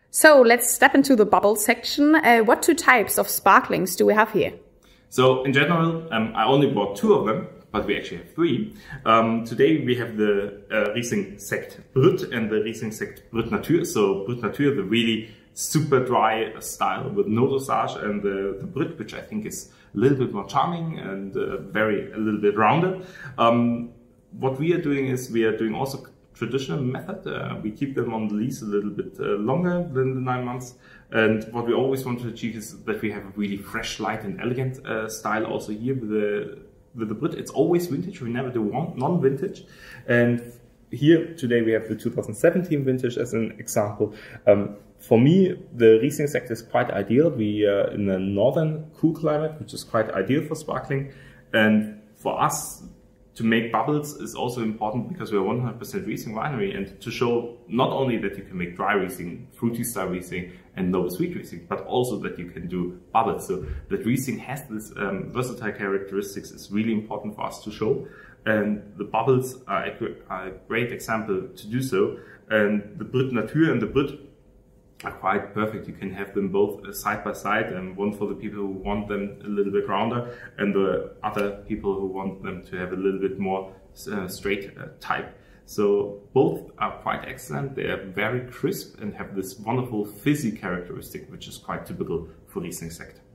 So let's step into the bubble section. What two types of sparklings do we have here? So in general, I only bought two of them, but we actually have three. Today we have the Riesling Sekt Brut and the Riesling Sekt Brut Natur. So Brut Natur, the really super dry style with no dosage, and the Brut, which I think is a little bit more charming and a little bit rounded. What we are doing is we are doing also traditional method. We keep them on the lease a little bit longer than the 9 months. And what we always want to achieve is that we have a really fresh, light and elegant style also here with the Brut. It's always vintage. We never do non-vintage. And here today we have the 2017 vintage as an example. For me, the Riesling Sekt is quite ideal. We are in a northern cool climate, which is quite ideal for sparkling. And for us, to make bubbles is also important because we're 100% Riesling winery, and to show not only that you can make dry Riesling, fruity style Riesling and no sweet Riesling, but also that you can do bubbles. So that Riesling has this versatile characteristics is really important for us to show. And the bubbles are a great example to do so. And the Brut Natur and the Brut are quite perfect. You can have them both side by side, and one for the people who want them a little bit rounder, and the other people who want them to have a little bit more straight type. So both are quite excellent. They are very crisp and have this wonderful fizzy characteristic, which is quite typical for Riesling Sekt.